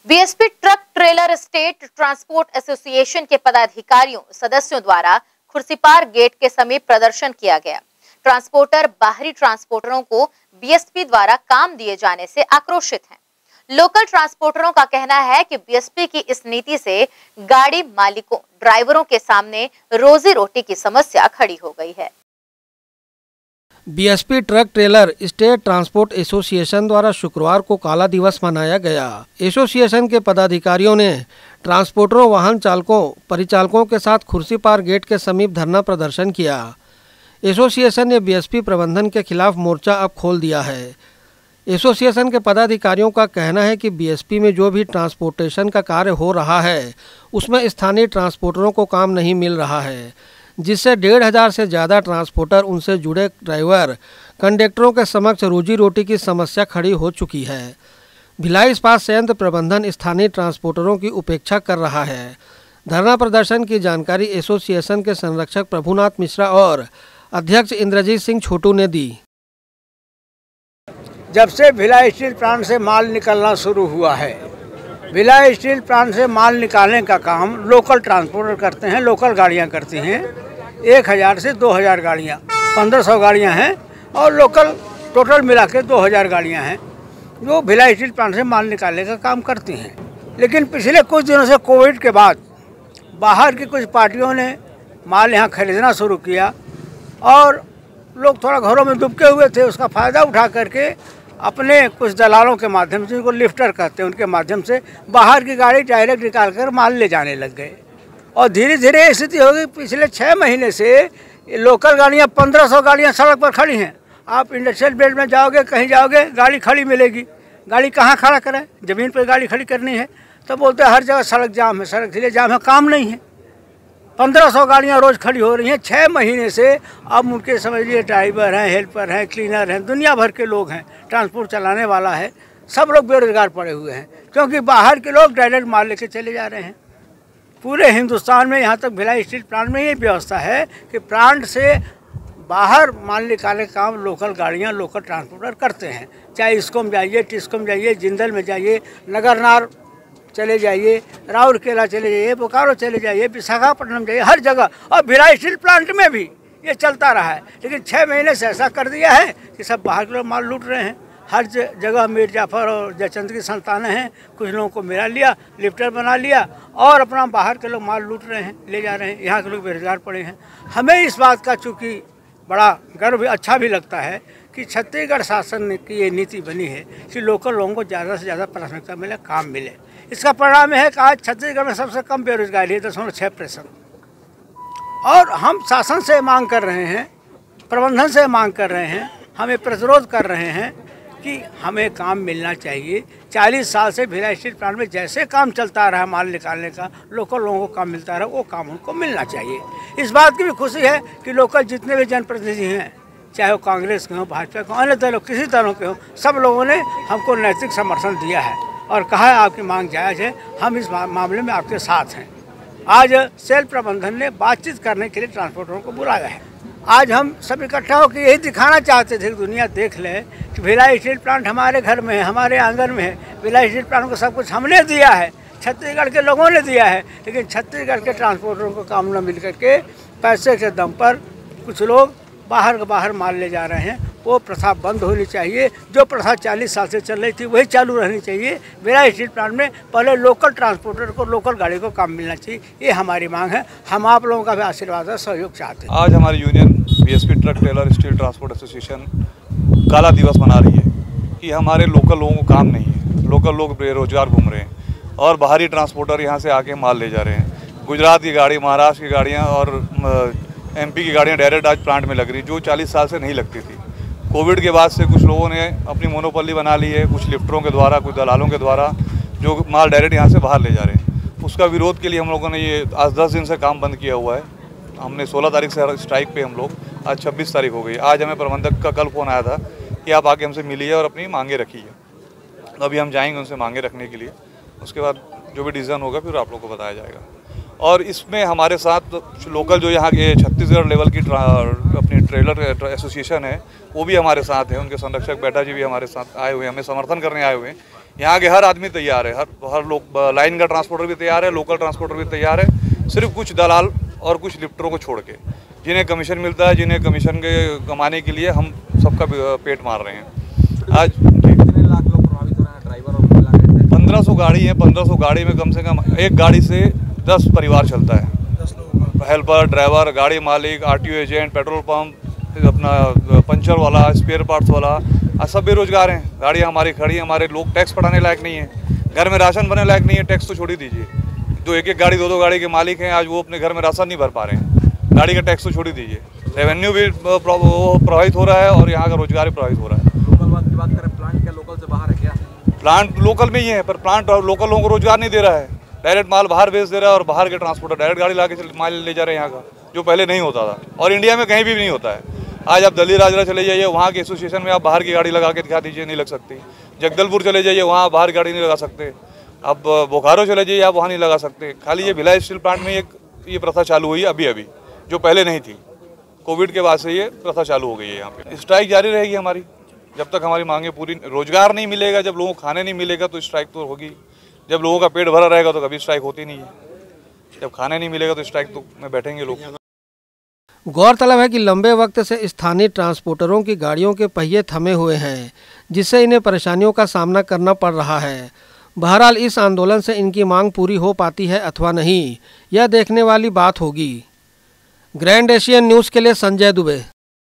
BSP truck trailer state transport association के पदाधिकारियों सदस्यों द्वारा खुर्सीपार गेट के समीप प्रदर्शन किया गया। ट्रांसपोर्टर बाहरी ट्रांसपोर्टरों को बीएसपी द्वारा काम दिए जाने से आक्रोशित हैं। लोकल ट्रांसपोर्टरों का कहना है कि बीएसपी की इस नीति से गाड़ी मालिकों, ड्राइवरों के सामने रोजी रोटी की समस्या खड़ी हो गई है। BSP truck trailer state transport association द्वारा शुक्रवार को काला दिवस मनाया गया। एसोसिएशन के पदाधिकारियों ने ट्रांसपोर्टरों, वाहन चालकों, परिचालकों के साथ खुर्सीपार गेट के समीप धरना प्रदर्शन किया। एसोसिएशन ने बीएसपी प्रबंधन के खिलाफ मोर्चा अब खोल दिया है। एसोसिएशन के पदाधिकारियों का कहना है कि बीएसपी में जो भी ट्रांसपोर्टेशन का कार्य हो रहा है उसमें स्थानीय ट्रांसपोर्टरों को काम नहीं मिल रहा है, जिससे 1500 से ज़्यादा ट्रांसपोर्टर, उनसे जुड़े ड्राइवर, कंडक्टरों के समक्ष रोजी रोटी की समस्या खड़ी हो चुकी है। भिलाई इस्पात संयंत्र प्रबंधन स्थानीय ट्रांसपोर्टरों की उपेक्षा कर रहा है। धरना प्रदर्शन की जानकारी एसोसिएशन के संरक्षक प्रभुनाथ मिश्रा और अध्यक्ष इंद्रजीत सिंह छोटू ने दी। जब से भिलाई स्टील प्लांट से माल निकलना शुरू हुआ है, भिलाई स्टील प्लांट से माल निकालने का काम लोकल ट्रांसपोर्टर करते हैं, लोकल गाड़ियां करती हैं। 1000 से 2000 गाड़ियां, 1500 गाड़ियां हैं और लोकल टोटल मिला के 2000 गाड़ियां हैं जो भिलाई स्टील प्लांट से माल निकालने का काम करती हैं। लेकिन पिछले कुछ दिनों से कोविड के बाद बाहर की कुछ पार्टियों ने माल यहाँ खरीदना शुरू किया और लोग थोड़ा घरों में दुबके हुए थे। उसका फ़ायदा उठा करके अपने कुछ दलालों के माध्यम से, जिनको लिफ्टर कहते हैं, उनके माध्यम से बाहर की गाड़ी डायरेक्ट निकाल कर माल ले जाने लग गए। और धीरे धीरे स्थिति हो गई। पिछले 6 महीने से लोकल गाड़ियाँ 1500 गाड़ियाँ सड़क पर खड़ी हैं। आप इंडस्ट्रियल बेल्ट में जाओगे, कहीं जाओगे, गाड़ी खड़ी मिलेगी। गाड़ी कहाँ खड़ा कराए? ज़मीन पर गाड़ी खड़ी करनी है तो बोलते हैं हर जगह सड़क जाम है, सड़क इसलिए जाम है, काम नहीं है। 1500 गाड़ियाँ रोज़ खड़ी हो रही हैं 6 महीने से। अब उनके समझिए ड्राइवर हैं, हेल्पर हैं, क्लीनर हैं, दुनिया भर के लोग हैं, ट्रांसपोर्ट चलाने वाला है, सब लोग बेरोजगार पड़े हुए हैं क्योंकि बाहर के लोग डायरेक्ट माल लेके चले जा रहे हैं। पूरे हिंदुस्तान में, यहाँ तक भिलाई स्टील प्लांट में ये व्यवस्था है कि प्लांट से बाहर माल निकालने का काम लोकल गाड़ियाँ, लोकल ट्रांसपोर्टर करते हैं। चाहे इसको में जाइए, टिस्को में जाइए, जिंदल में जाइए, नगरनार चले जाइए, राउरकेला चले जाइए, बोकारो चले जाइए, विशाखापट्टनम जाइए, हर जगह। और भिलाई स्टील प्लांट में भी ये चलता रहा है। लेकिन 6 महीने से ऐसा कर दिया है कि सब बाहर के लोग माल लूट रहे हैं। हर जगह मीर जाफर और जयचंद की संतानें हैं। कुछ लोगों को मिला लिया, लिफ्टर बना लिया और अपना बाहर के लोग माल लूट रहे हैं, ले जा रहे हैं। यहाँ के लोग बेरोजगार पड़े हैं। हमें इस बात का चूँकि बड़ा गर्व, अच्छा भी लगता है कि छत्तीसगढ़ शासन की ये नीति बनी है कि लोकल लोगों को ज़्यादा से ज़्यादा प्राथमिकता मिले, काम मिले। इसका परिणाम है कि आज छत्तीसगढ़ में सबसे कम बेरोजगारी है, 0.6%। और हम शासन से मांग कर रहे हैं, प्रबंधन से मांग कर रहे हैं, हमें प्रतिरोध कर रहे हैं कि हमें काम मिलना चाहिए। 40 साल से भिलाई स्टील प्लांट में जैसे काम चलता रहा माल निकालने का, लोकल लोगों को काम मिलता रहा, वो काम उनको मिलना चाहिए। इस बात की भी खुशी है कि लोकल जितने भी जनप्रतिनिधि हैं, चाहे वो कांग्रेस के हों, भाजपा के हों, अन्य दलों, किसी दलों के हों, सब लोगों ने हमको नैतिक समर्थन दिया है और कहा है आपकी मांग जायज़ है, हम इस मामले में आपके साथ हैं। आज सेल प्रबंधन ने बातचीत करने के लिए ट्रांसपोर्टरों को बुलाया है। आज हम सब इकट्ठा होकर यही दिखाना चाहते थे कि दुनिया देख ले कि भिलाई स्टील प्लांट हमारे घर में है, हमारे आंगन में है। भिलाई स्टील प्लांट को सब कुछ हमने दिया है, छत्तीसगढ़ के लोगों ने दिया है। लेकिन छत्तीसगढ़ के ट्रांसपोर्टरों को काम न मिल करके पैसे के दम पर कुछ लोग बाहर माल ले जा रहे हैं। वो प्रथा बंद होनी चाहिए। जो प्रथा 40 साल से चल रही थी वही चालू रहनी चाहिए। भिलाई स्टील प्लांट में पहले लोकल ट्रांसपोर्टर को, लोकल गाड़ी को काम मिलना चाहिए, ये हमारी मांग है। हम आप लोगों का भी आशीर्वाद और सहयोग चाहते हैं। आज हमारी union BSP truck trailer steel transport association काला दिवस मना रही है कि हमारे लोकल लोगों को काम नहीं है, लोकल लोग बेरोजगार घूम रहे हैं और बाहरी ट्रांसपोर्टर यहाँ से आके माल ले जा रहे हैं। गुजरात की गाड़ी, महाराष्ट्र की गाड़ियाँ और एमपी की गाड़ियाँ डायरेक्ट आज प्लांट में लग रही, जो 40 साल से नहीं लगती थी। कोविड के बाद से कुछ लोगों ने अपनी मोनोपोली बना ली है, कुछ लिफ्टरों के द्वारा, कुछ दलालों के द्वारा, जो माल डायरेक्ट यहाँ से बाहर ले जा रहे हैं। उसका विरोध के लिए हम लोगों ने ये आज 10 दिन से काम बंद किया हुआ है। हमने 16 तारीख से स्ट्राइक पे हम लोग, आज 26 तारीख हो गई। आज हमें प्रबंधक का कल फ़ोन आया था कि आप आके हमसे मिलिए और अपनी मांगे रखिए। अभी हम जाएंगे उनसे मांगे रखने के लिए। उसके बाद जो भी डिसीजन होगा फिर आप लोग को बताया जाएगा। और इसमें हमारे साथ लोकल जो यहाँ के छत्तीसगढ़ लेवल की अपनी ट्रेलर एसोसिएशन है वो भी हमारे साथ है। उनके संरक्षक बैठा जी भी हमारे साथ आए हुए हैं, हमें समर्थन करने आए हुए हैं यहाँ के हर आदमी तैयार है, हर लोग, लाइन का ट्रांसपोर्टर भी तैयार है, लोकल ट्रांसपोर्टर भी तैयार है, सिर्फ कुछ दलाल और कुछ लिफ्टरों को छोड़ के, जिन्हें कमीशन मिलता है, जिन्हें कमीशन के कमाने के लिए हम सबका पेट मार रहे हैं। आज कितने लाख लोग प्रभावित हो रहे हैं, ड्राइवर और महिला कैसे? 1500 गाड़ी है, 1500 गाड़ी में कम से कम एक गाड़ी से 10 परिवार चलता है। हेल्पर, ड्राइवर, गाड़ी मालिक, आरटीओ एजेंट, पेट्रोल पंप, अपना पंचर वाला, स्पेयर पार्ट्स वाला, सब बेरोजगार हैं। गाड़ियाँ हमारी खड़ी हैं, हमारे लोग टैक्स पढ़ाने लायक नहीं है, घर में राशन बनने लायक नहीं है, टैक्स तो छोड़ ही दीजिए। जो एक गाड़ी, दो गाड़ी के मालिक हैं, आज वो अपने घर में राशन नहीं भर पा रहे हैं, गाड़ी का टैक्स तो छोड़ ही दीजिए। रेवेन्यू भी प्रभावित हो रहा है और यहाँ का रोजगार भी प्रभावित हो रहा है। लोकल की बात करें, प्लांट क्या लोकल से बाहर है क्या? प्लांट लोकल में ही है, पर प्लांट लोकल लोगों को रोजगार नहीं दे रहा है, डायरेक्ट माल बाहर भेज दे रहा है और बाहर के ट्रांसपोर्टर डायरेक्ट गाड़ी ला के माल ले जा रहे हैं यहाँ का, जो पहले नहीं होता था और इंडिया में कहीं भी नहीं होता है। आज आप दिल्ली राजरा चले जाइए, वहाँ के एसोसिएशन में आप बाहर की गाड़ी लगा के दिखा दीजिए, नहीं लग सकती। जगदलपुर चले जाइए, वहाँ बाहर गाड़ी नहीं लगा सकते। अब बोकारो चले जाइए, आप वहाँ नहीं लगा सकते। खाली ये भिलाई स्टील प्लांट में ये प्रथा चालू हुई है अभी, जो पहले नहीं थी। कोविड के बाद से ये प्रथा चालू हो गई है यहाँ पे। स्ट्राइक जारी रहेगी हमारी, जब तक हमारी मांगे पूरी, रोजगार नहीं मिलेगा, जब लोगों को खाने नहीं मिलेगा तो स्ट्राइक तो होगी। जब लोगों का पेट भरा रहेगा तो कभी स्ट्राइक होती नहीं है, जब खाने नहीं मिलेगा तो स्ट्राइक तो में बैठेंगे लोग। गौरतलब है कि लंबे वक्त से स्थानीय ट्रांसपोर्टरों की गाड़ियों के पहिए थमे हुए हैं, जिससे इन्हें परेशानियों का सामना करना पड़ रहा है। बहरहाल इस आंदोलन से इनकी मांग पूरी हो पाती है अथवा नहीं, यह देखने वाली बात होगी। ग्रैंड एशियन न्यूज़ के लिए संजय दुबे।